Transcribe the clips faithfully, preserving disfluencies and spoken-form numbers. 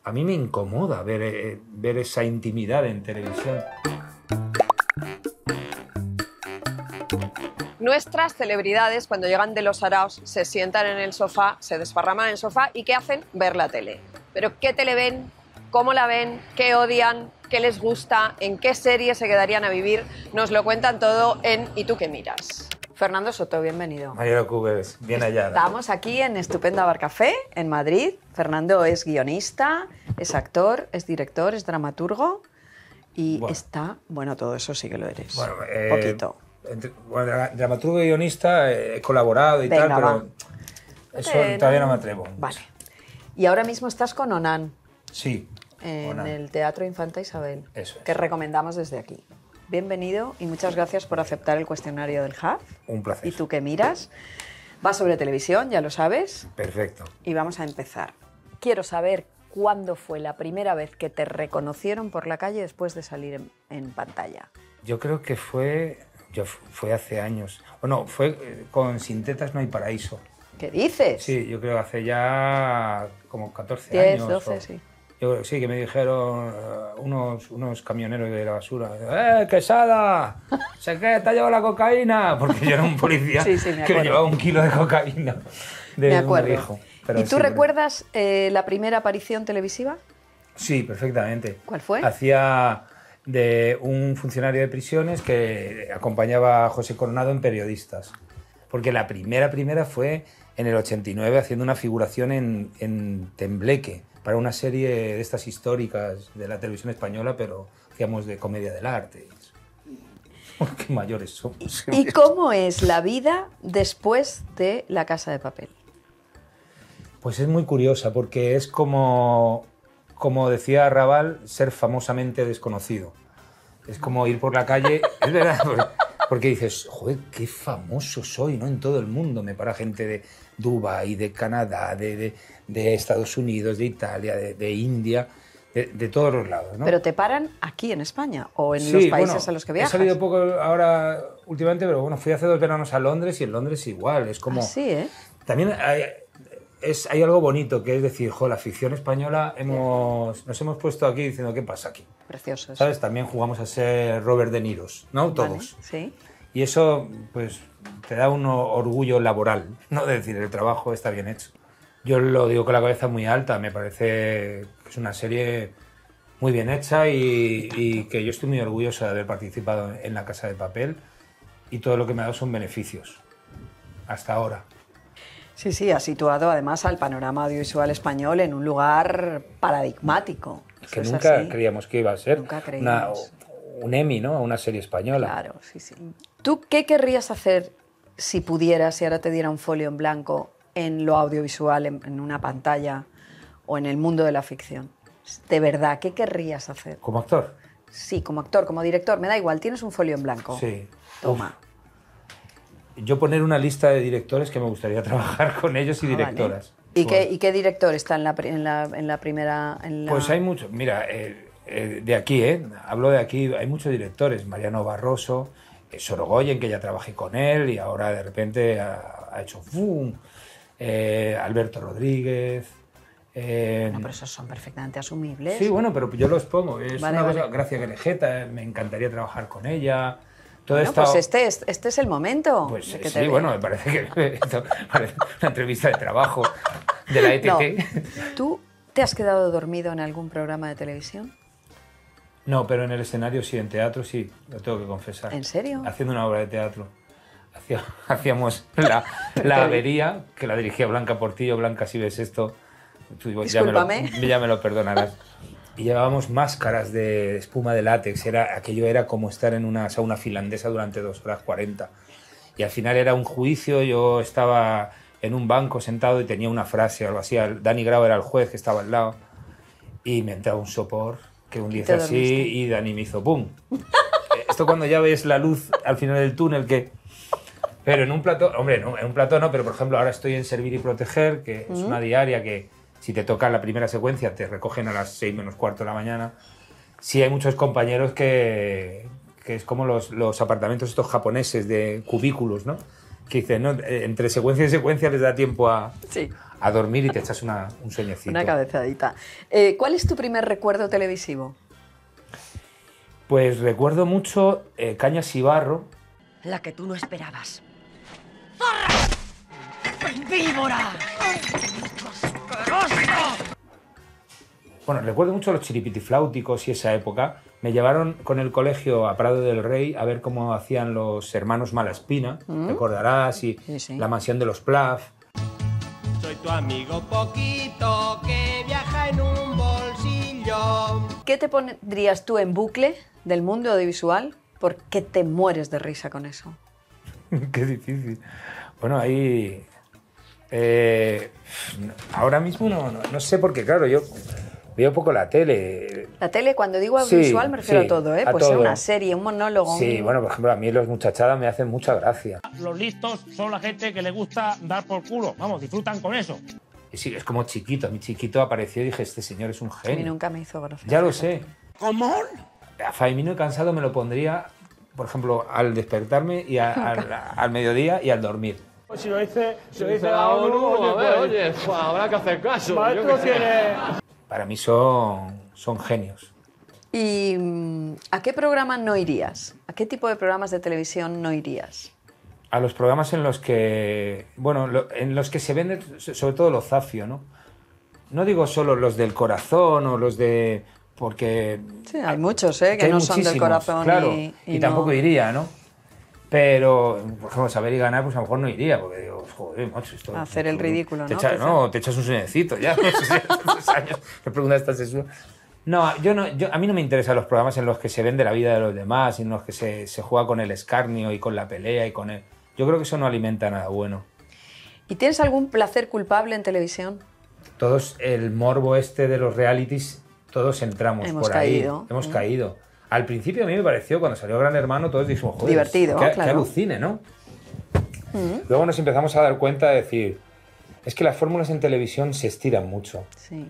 a mí me incomoda ver, eh, ver esa intimidad en televisión. Nuestras celebridades, cuando llegan de los saraos, se sientan en el sofá, se desparraman en el sofá y ¿qué hacen? Ver la tele. Pero ¿qué tele ven? ¿Cómo la ven? ¿Qué odian? ¿Qué les gusta? ¿En qué serie se quedarían a vivir? Nos lo cuentan todo en ¿Y tú qué miras? Fernando Soto, bienvenido. Mariano Cubes, bien hallada. Estamos aquí en Estupenda Bar Café, en Madrid. Fernando es guionista, es actor, es director, es dramaturgo y bueno. está... Bueno, todo eso sí que lo eres. Bueno, eh, poquito. Entre, bueno, dramaturgo y guionista, he colaborado y Venga, tal, pero va. eso Eh, todavía no. no me atrevo. Vale. Y ahora mismo estás con Onan. Sí. En Onan. el Teatro Infanta Isabel. Eso es. Que recomendamos desde aquí. Bienvenido y muchas gracias por aceptar el cuestionario del H A F. Un placer. ¿Y tú qué miras? Va sobre televisión, ya lo sabes. Perfecto. Y vamos a empezar. Quiero saber cuándo fue la primera vez que te reconocieron por la calle después de salir en, en pantalla. Yo creo que fue... Yo, fue hace años. Bueno, fue eh, con Sin tetas no hay paraíso. ¿Qué dices? Sí, yo creo que hace ya como catorce diez, años. doce, o, sí. Yo creo que sí, que me dijeron uh, unos, unos camioneros de la basura, ¡eh, Quesada! ¿Se qué? ¿Te ha llevado la cocaína? Porque yo era un policía sí, sí, me que me llevaba un kilo de cocaína. De me acuerdo. Un hijo. Pero ¿Y tú sí, recuerdas eh, la primera aparición televisiva? Sí, perfectamente. ¿Cuál fue? Hacía de un funcionario de prisiones que acompañaba a José Coronado en Periodistas. Porque la primera, primera fue en el ochenta y nueve haciendo una figuración en, en Tembleque, para una serie de estas históricas de la televisión española, pero hacíamos de comedia del arte. Qué mayores somos. ¿Y cómo es la vida después de La Casa de Papel? Pues es muy curiosa, porque es como... Como decía Raval, ser famosamente desconocido. Es como ir por la calle, es verdad, porque dices, joder, qué famoso soy, ¿no? En todo el mundo me para gente de Dubái, de Canadá, de, de, de Estados Unidos, de Italia, de, de India, de, de todos los lados, ¿no? ¿Pero te paran aquí en España o en sí, los países bueno, a los que viajas? He salido poco ahora últimamente, pero bueno, fui hace dos veranos a Londres y en Londres igual, es como... Ah, sí, ¿eh? También hay... Es, hay algo bonito, que es decir, jo, la ficción española hemos, nos hemos puesto aquí diciendo, ¿qué pasa aquí? Preciosos. ¿Sabes? También jugamos a ser Robert De Niros, ¿no? Todos. Vale, sí. Y eso, pues, te da un orgullo laboral, ¿no? De decir, el trabajo está bien hecho. Yo lo digo con la cabeza muy alta, me parece que es una serie muy bien hecha y, y que yo estoy muy orgulloso de haber participado en La Casa de Papel y todo lo que me ha dado son beneficios, hasta ahora. Sí, sí, ha situado además al panorama audiovisual español en un lugar paradigmático. Que Eso nunca así. creíamos que iba a ser Nunca una, creímos. un Emmy, ¿no? Una serie española. Claro, sí, sí. ¿Tú qué querrías hacer si pudieras, si ahora te diera un folio en blanco en lo audiovisual, en, en una pantalla o en el mundo de la ficción? De verdad, ¿qué querrías hacer? ¿Como actor? Sí, como actor, como director, me da igual, tienes un folio en blanco. Sí. Toma. Uf. Yo poner una lista de directores que me gustaría trabajar con ellos y Ah, directoras. vale. ¿Y, Bueno. qué, ¿Y qué director está en la, en la, en la primera...? En la... Pues hay muchos. Mira, eh, eh, de aquí, ¿eh? Hablo de aquí, hay muchos directores. Mariano Barroso, eh, Sorogoyen, que ya trabajé con él y ahora de repente ha, ha hecho ¡fum! Eh, Alberto Rodríguez... Eh, No, pero esos son perfectamente asumibles. Sí, bueno, pero yo los pongo. Es Vale, una vale. cosa, Gracia Querejeta, me encantaría trabajar con ella. Todo Bueno, esto, pues este es, este es el momento. Pues de que sí, te bueno, vea. me parece que esto parece una entrevista de trabajo de la E T T. No. ¿Tú te has quedado dormido en algún programa de televisión? No, pero en el escenario sí, en teatro sí, lo tengo que confesar. ¿En serio? Haciendo una obra de teatro. Hacía- Hacíamos la, la avería, que la dirigía Blanca Portillo. Blanca, si ves esto, tú ya me, lo, Discúlpame. ya me lo perdonarás. Y llevábamos máscaras de espuma de látex. Era, aquello era como estar en una sauna finlandesa durante dos horas cuarenta. Y al final era un juicio, yo estaba en un banco sentado y tenía una frase o algo así. Dani Grau era el juez que estaba al lado. Y me entraba un sopor que un Y día te así dormiste. y Dani me hizo ¡pum! Esto cuando ya ves la luz al final del túnel que... Pero en un plató, hombre, no, en un plató no, pero por ejemplo ahora estoy en Servir y Proteger, que es una diaria que si te toca la primera secuencia te recogen a las seis menos cuarto de la mañana. Sí hay muchos compañeros que, que es como los, los apartamentos estos japoneses de cubículos, ¿no? Que dicen, ¿no? Entre secuencia y secuencia les da tiempo a, Sí. a dormir y te echas una, un sueñecito. Una cabezadita. Eh, ¿Cuál es tu primer recuerdo televisivo? Pues recuerdo mucho eh, Cañas y Barro. La que tú no esperabas. ¡Zorra! ¡Víbora! Bueno, recuerdo mucho los chiripitifláuticos y esa época. Me llevaron con el colegio a Prado del Rey a ver cómo hacían los hermanos Malaspina, ¿Mm? Recordarás, y sí, sí. La mansión de los Plath. Soy tu amigo Poquito que viaja en un bolsillo. ¿Qué te pondrías tú en bucle del mundo audiovisual? ¿Por qué te mueres de risa con eso? Qué difícil. Bueno, ahí... Eh, ahora mismo no, no, no sé porque, claro, yo... Veo poco la tele. La tele, cuando digo audiovisual, sí, me refiero sí, a todo, ¿eh? Pues todo. A una serie, un monólogo. Sí, un... bueno, por ejemplo, a mí los muchachadas me hacen mucha gracia. Los listos son la gente que le gusta dar por culo. Vamos, disfrutan con eso. Y sí, es como Chiquito. Mi Chiquito apareció y dije, este señor es un genio. A mí nunca me hizo gracia. Ya lo sé. ¿Cómo? A Faimino y Cansado me lo pondría, por ejemplo, al despertarme y a, al, al mediodía y al dormir. Si lo dice, si lo dice la ONU, oye, a ver, oye, pues, habrá que hacer caso. Maestro tiene... Para mí son, son genios. ¿Y a qué programa no irías? ¿A qué tipo de programas de televisión no irías? A los programas en los que, bueno, lo, en los que se vende sobre todo lo zafio, ¿no? No digo solo los del corazón o los de... porque... Sí, hay muchos, ¿eh? Que, que no son del corazón, claro, y, y, y no... tampoco iría, ¿no? Pero, por ejemplo, Saber y Ganar, pues a lo mejor no iría, porque digo, joder, macho, esto... Hacer el ridículo, te ¿no? Echa, no, te echas un sueñecito ya, no sé si hace años me preguntas esta sesión. No, yo no yo, a mí no me interesan los programas en los que se vende la vida de los demás, en los que se, se juega con el escarnio y con la pelea y con el... Yo creo que eso no alimenta nada bueno. ¿Y tienes algún placer culpable en televisión? Todos, el morbo este de los realities, todos entramos Hemos por caído. ahí. Hemos ¿Mm? caído. Al principio a mí me pareció, cuando salió Gran Hermano, todos dijimos, joder, divertido, qué, claro. qué alucine, ¿no? ¿Mm? Luego nos empezamos a dar cuenta de decir, es que las fórmulas en televisión se estiran mucho. Sí.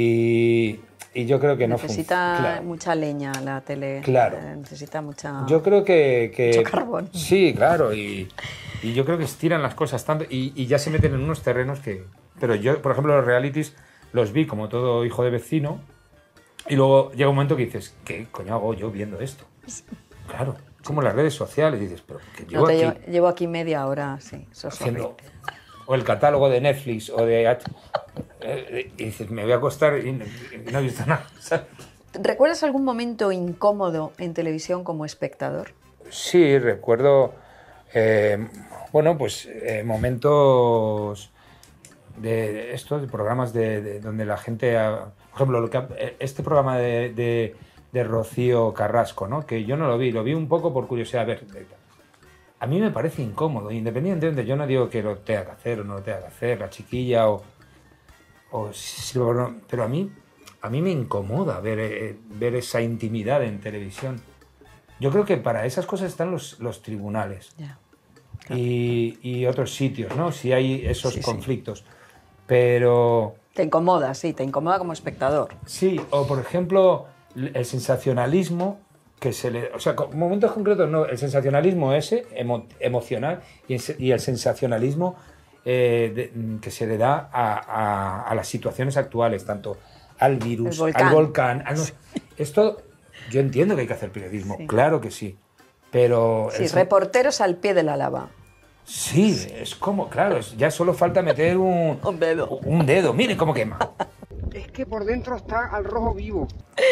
Y, y yo creo que no funciona. Necesita claro. mucha leña la tele. Claro. Eh, necesita mucha... Yo creo que... que mucho carbón. Sí, claro. Y, y yo creo que estiran las cosas tanto y, y ya se meten en unos terrenos que... Pero yo, por ejemplo, los realities los vi como todo hijo de vecino. Y luego llega un momento que dices, ¿qué coño hago yo viendo esto? Sí. Claro, como las redes sociales, dices, pero que llevo no, te aquí... Llevo, llevo aquí media hora, sí, eso es haciendo, o el catálogo de Netflix o de... Y dices, me voy a acostar y no, y no he visto nada, ¿sabes? ¿Recuerdas algún momento incómodo en televisión como espectador? Sí, recuerdo, eh, bueno, pues eh, momentos de, de estos, de programas de, de, donde la gente... Ha, por ejemplo, lo que, este programa de, de, de Rocío Carrasco, ¿no? Que yo no lo vi, lo vi un poco por curiosidad. A ver, a mí me parece incómodo, independientemente, yo no digo que lo tenga que hacer o no lo tenga que hacer, la chiquilla o... o pero a mí, a mí me incomoda ver, eh, ver esa intimidad en televisión. Yo creo que para esas cosas están los, los tribunales yeah, claro. y, y otros sitios, ¿no? Si hay esos sí, conflictos. Sí. Pero... Te incomoda, sí, te incomoda como espectador. Sí, o por ejemplo, el sensacionalismo que se le... O sea, momentos concretos no, el sensacionalismo ese, emo, emocional, y, y el sensacionalismo eh, de, que se le da a, a, a las situaciones actuales, tanto al virus, volcán. al volcán... Al, no, esto, yo entiendo que hay que hacer periodismo, sí. Claro que sí, pero... Sí, el, reporteros al pie de la lava. Sí, es como, claro, ya solo falta meter un... un dedo. Un dedo, mire cómo quema. Es que por dentro está al rojo vivo.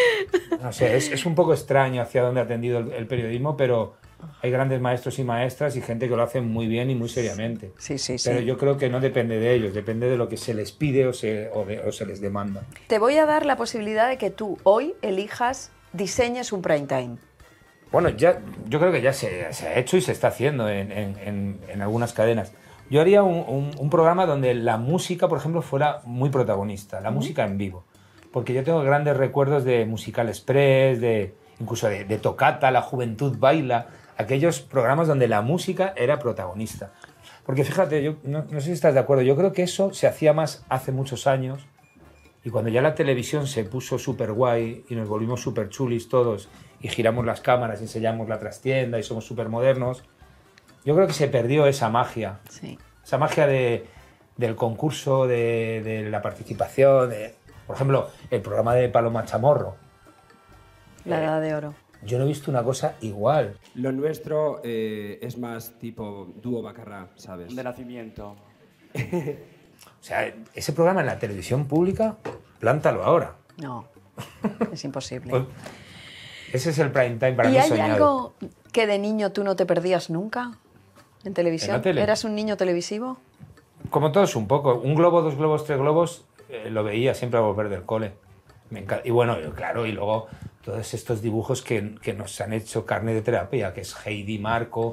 No sé, es, es un poco extraño hacia dónde ha tendido el, el periodismo, pero hay grandes maestros y maestras y gente que lo hace muy bien y muy seriamente. Sí, sí, sí. Pero yo creo que no depende de ellos, depende de lo que se les pide o se, o de, o se les demanda. Te voy a dar la posibilidad de que tú hoy elijas, diseñes un prime time. Bueno, ya, yo creo que ya se, se ha hecho y se está haciendo en, en, en, en algunas cadenas. Yo haría un, un, un programa donde la música, por ejemplo, fuera muy protagonista, la uh-huh. música en vivo. Porque yo tengo grandes recuerdos de Musical Express, de, incluso de, de Tocata, La Juventud Baila, aquellos programas donde la música era protagonista. Porque fíjate, yo no, no sé si estás de acuerdo, yo creo que eso se hacía más hace muchos años y cuando ya la televisión se puso súper guay y nos volvimos súper chulis todos y giramos las cámaras y enseñamos la trastienda y somos súper modernos, yo creo que se perdió esa magia. Sí. Esa magia de, del concurso, de, de la participación, de, por ejemplo, el programa de Paloma Chamorro. La Edad de Oro. Yo no he visto una cosa igual. Lo nuestro eh, es más tipo dúo Bacarrá, ¿sabes? De nacimiento. O sea, ese programa en la televisión pública, plántalo ahora. No, es imposible. Pues, ese es el prime time para ¿Y mí hay soñado. algo que de niño tú no te perdías nunca en televisión? ¿En la tele? ¿Eras un niño televisivo? Como todos un poco. Un globo, dos globos, tres globos, eh, lo veía siempre a volver del cole. Me encanta. Y bueno, claro, y luego todos estos dibujos que, que nos han hecho carne de terapia, que es Heidi, Marco.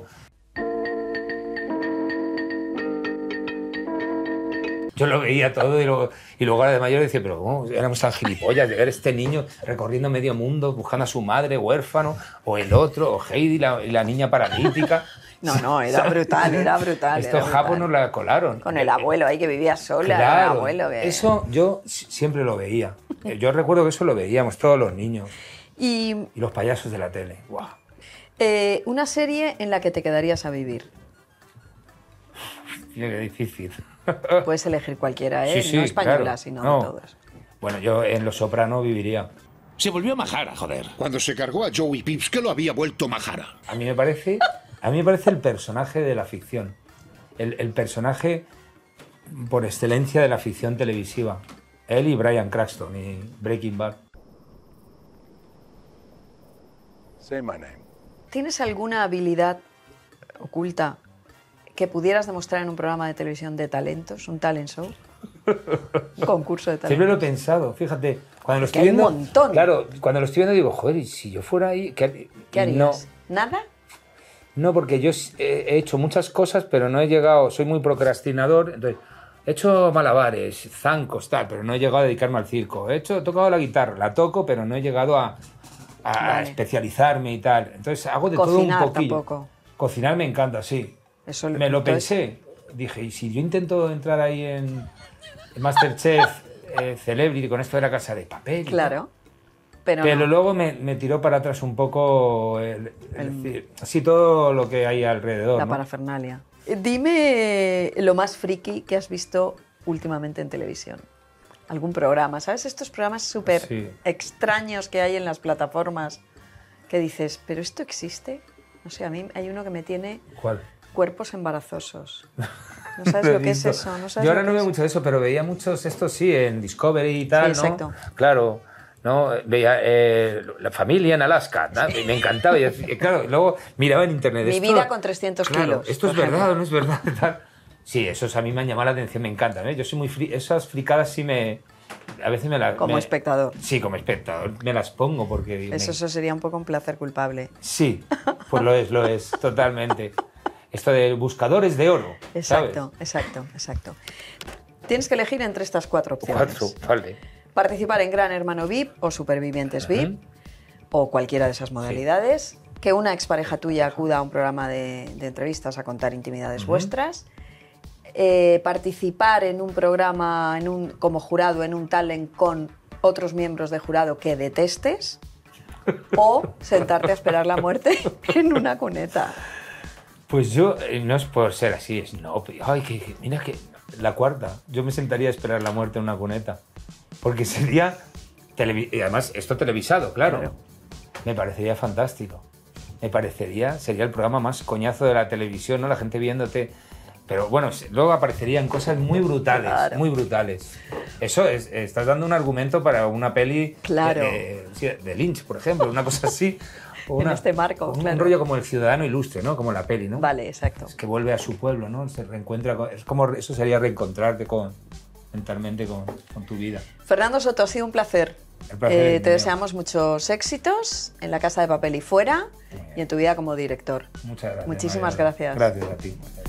Yo lo veía todo y luego, y luego de mayor decía, pero ¿cómo éramos tan gilipollas de ver este niño recorriendo medio mundo buscando a su madre, huérfano, o el otro, o Heidi, la, la niña paralítica? No, no, era brutal, era brutal. Estos japos nos la colaron. Con el abuelo ahí que vivía sola, Claro, el abuelo que... eso yo siempre lo veía. Yo recuerdo que eso lo veíamos todos los niños. Y, y los payasos de la tele. ¡Wow! Eh, una serie en la que te quedarías a vivir. Tiene que difícil. Puedes elegir cualquiera, ¿eh? Sí, sí, no española, claro. sino No. de todas. Bueno, yo en Los Soprano viviría. Se volvió majara, joder. Cuando se cargó a Joey Pips, que lo había vuelto majara. A mí me parece, a mí me parece el personaje de la ficción. El, el personaje por excelencia de la ficción televisiva. Él y Bryan Cranston y Breaking Bad. Say my name. ¿Tienes alguna habilidad oculta que pudieras demostrar en un programa de televisión de talentos, un talent show? Un concurso de talentos. Siempre lo he pensado, fíjate. Cuando lo estoy hay un viendo, montón. Claro, cuando lo estoy viendo digo, joder, ¿y si yo fuera ahí? ¿Qué, ¿Qué harías? No, ¿Nada? no, porque yo he he hecho muchas cosas, pero no he llegado, soy muy procrastinador, entonces he hecho malabares, zancos, tal, pero no he llegado a dedicarme al circo. He hecho, he tocado la guitarra, la toco, pero no he llegado a, a Vale. especializarme y tal. Entonces hago de Cocinar todo un poquillo. tampoco. Cocinar me encanta, sí. Eso Me lo entonces- pensé. Dije, ¿y si yo intento entrar ahí en, en Masterchef, eh, Celebrity, con esto de la Casa de Papel? y tal? Claro. Pero, Pero no. luego me, me tiró para atrás un poco, el, el El- decir, así todo lo que hay alrededor. La ¿no? parafernalia. Dime lo más friki que has visto últimamente en televisión. Algún programa, ¿sabes? Estos programas súper Sí. extraños que hay en las plataformas que dices, ¿pero esto existe? No sé, a mí hay uno que me tiene ¿Cuál? cuerpos embarazosos. ¿No sabes Lo he lo que es visto. eso? ¿No sabes Yo ahora lo no que veo es? mucho de eso, pero veía muchos estos sí en Discovery y tal, Sí, ¿no? exacto. Claro, ¿no? Veía eh, La familia en Alaska, ¿no? Y me encantaba. Y, decía- claro, y luego miraba en internet. Mi esto- vida con trescientos claro, kilos. ¿esto es por ejemplo. verdad o no es verdad? Tal. Sí, esos a mí me han llamado la atención, me encantan, ¿eh? Yo soy muy fri esas fricadas sí me... A veces me las... Como me- espectador. Sí, como espectador. Me las pongo porque... me- Eso, eso sería un poco un placer culpable. Sí, pues lo es, lo es, totalmente. Esto de buscadores de oro, ¿sabes? Exacto, exacto, exacto. Tienes que elegir entre estas cuatro opciones. Cuatro, vale. Participar en Gran Hermano V I P o Supervivientes V I P, Ujú. o cualquiera de esas modalidades. Que una expareja tuya acuda a un programa de, de entrevistas a contar intimidades Ujú. vuestras. Eh, participar en un programa en un, como jurado en un talent con otros miembros de jurado que detestes. O sentarte a esperar la muerte en una cuneta. Pues yo, eh, no es por ser así, es no, pero, ay, que, que- mira que la cuarta, yo me sentaría a esperar la muerte en una cuneta, porque sería, televi- y además esto televisado, claro, Claro. me parecería fantástico, me parecería, sería el programa más coñazo de la televisión, ¿no? La gente viéndote, pero bueno, se- luego aparecerían cosas muy brutales, Claro. muy brutales. Eso es, estás dando un argumento para una peli Claro. de, de- sí, de Lynch, por ejemplo, una cosa así. o En este marco, un, claro. un rollo como El Ciudadano Ilustre, ¿no? Como la peli, ¿no? Vale, exacto. Es que vuelve a su pueblo, ¿no? Se reencuentra con... Es como... Eso sería reencontrarte con... mentalmente con, con tu vida. Fernando Soto, ha sido un placer. El placer Eh, es te mío. deseamos muchos éxitos en La Casa de Papel y fuera y en tu vida como director. Muchas gracias. Muchísimas María. gracias. Gracias a ti.